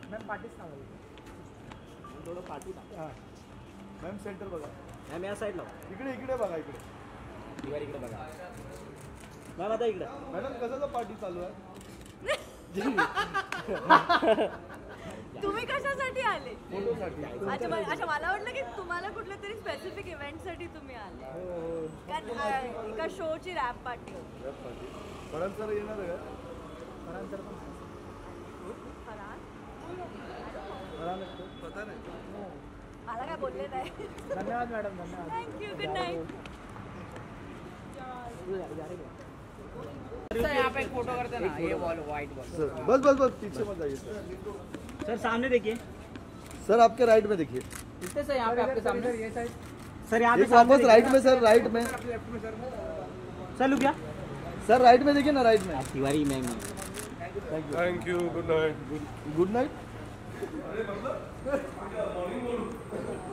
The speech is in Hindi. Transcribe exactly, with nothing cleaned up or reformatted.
मॅम पाठीच सांगा थोडं पाठी हां मॅम सेंटर बघा मॅम या साईडला इकडे इकडे बघा इकडे दिवार इकडे बघा मॅम आता इकडे मॅडम कशाचं पार्टी चालू आहे तुम्ही कशासाठी आले फोटोसाठी अच्छा मला- अच्छा मला वाटलं की तुम्हाला कुठल्या तरी स्पेसिफिक इव्हेंटसाठी तुम्ही आले कारण अ, एका शोची रॅप पार्टी होती फरान सर येणार आहे का फरान सर पण फरान? फरान पता नाही मला काय बोलले नाही धन्यवाद मॅडम धन्यवाद थँक्यू गुड नाईट सर यहाँ पे एक फोटो करते ना ये वॉल वाइट वॉल सर बस बस बस पीछे मत जाइए सर सर सामने देखिए सर आपके राइट में देखिए कितने सर यहाँ पे आपके सामने ये साइड सर यहाँ एक वापस राइट में सर राइट में सर लुक क्या सर राइट में देखिए ना राइट में Tiwari ma'am thank you good night good night